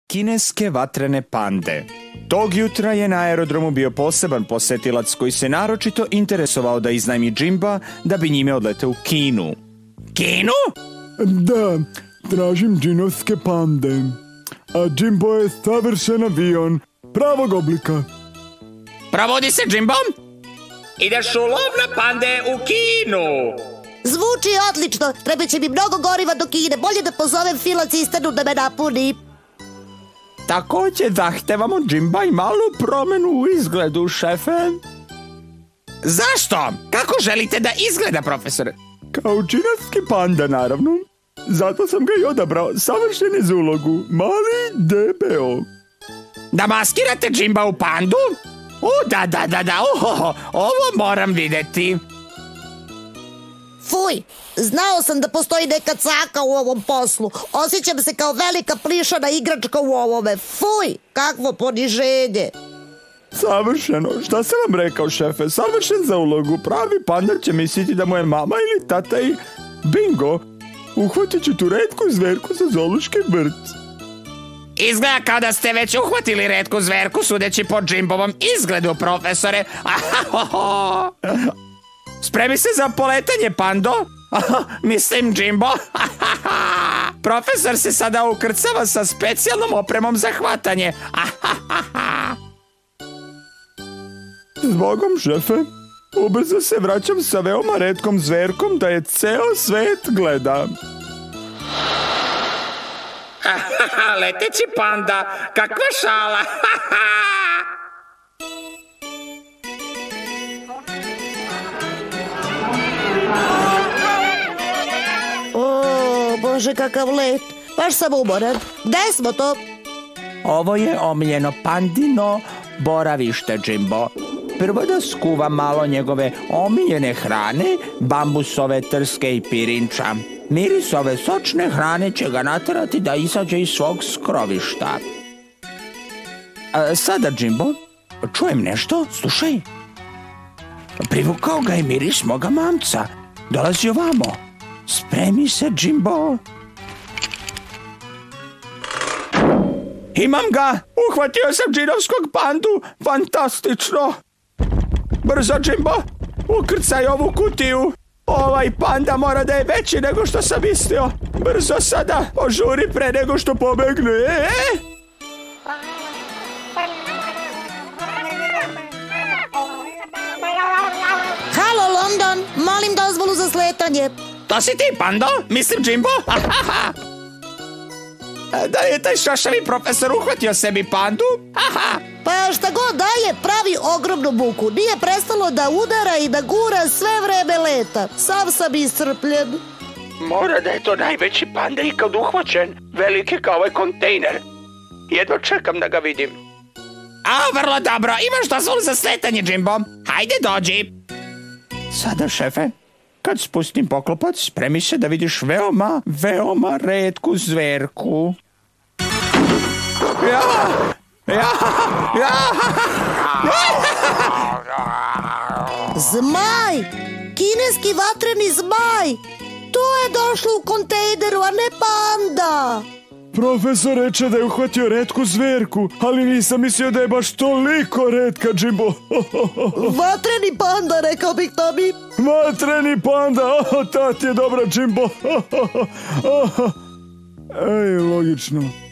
kineske vatrene pande. Tog jutra je na aerodromu bio poseban posetilac koji se naročito interesovao da iznajmi Jimba da bi njime odleteo u Kinu. Kinu? Da, tražim džinovske pande. A Jimbo je savršen avion, pravog oblika. Provodi se, Jimbo! Ideš u lov na pande u Kinu. Zvuči odlično, treba će mi mnogo goriva do Kine, bolje da pozovem Fila cisternu da me napuni. Također zahtevamo, Jimba, i malu promjenu u izgledu, šefe. Zašto? Kako želite da izgleda, profesore? Kao džinovski panda, naravno. Zato sam ga i odabrao, savršen je za ulogu, mali DBO. Da maskirate Jimba u pandu? Da, ovo moram vidjeti. Fuj, znao sam da postoji neka caka u ovom poslu. Osjećam se kao velika plišana igračka u ovome. Fuj, kakvo poniženje. Savršeno, šta sam vam rekao, šefe, savršen za ulogu. Pravi panda će misliti da mu je mama ili tata i bingo, uhvatit ću tu retku zverku za zoološki vrt. Izgleda kao da ste već uhvatili retku zverku, sudeći po Jimbovom izgledu, profesore. Spremi se za poletanje, pando. Mislim, Jimbo. Profesor se sada ukrcava sa specijalnom opremom za hvatanje. Zbogom, šefe, ubrzo se vraćam sa veoma retkom zverkom da je ceo svet gleda. Leteći panda, kakva šala. O, Bože, kakav let. Baš sam umoran. Gde smo to? Ovo je omiljeno pandino boravište, Jimbo. Prvo da skuva malo njegove omiljene hrane, bambusove trske i pirinča. Miris ove sočne hrane će ga naterati da izađe iz svog skrovišta. Sada, Jimbo, čujem nešto, slušaj. Privukao ga je miris moga mamca. Dolazi ovamo. Spremi se, Jimbo. Imam ga! Uhvatio sam džinovskog pandu! Fantastično! Brzo, Jimbo! Ukrcaj ovu kutiju! Ovaj panda mora da je veći nego što sam mislio! Brzo sada! Požuri pre nego što pobegne! Halo, London! Molim dozvolu za sletanje. To si ti, pando? Mislim, Jimbo? Da je taj šašavi profesor uhvatio sebi pandu? Pa šta god daje, pravi ogromnu buku. Nije prestalo da udara i da gura sve vreme leta. Sav sam iscrpljen. Mora da je to najveći panda ikad uhvaćen. Veliki kao ovaj kontejner. Jedva čekam da ga vidim. Vrlo dobro. Imaš dozvolu za sletanje, Jimbo. Hajde, dođi. Sada, šefe, kad spustim poklopac, spremi se da vidiš veoma retku zverku. Zmaj! Kineski vatreni zmaj! To je došlo u kontejneru, a ne panda! Profesor reče da je uhvatio retku zverku, ali nisam mislio da je baš toliko retka, Jimbo. Vatreni panda, rekao bih Tomi. Vatreni panda, ta ti je dobra, Jimbo. Ej, logično.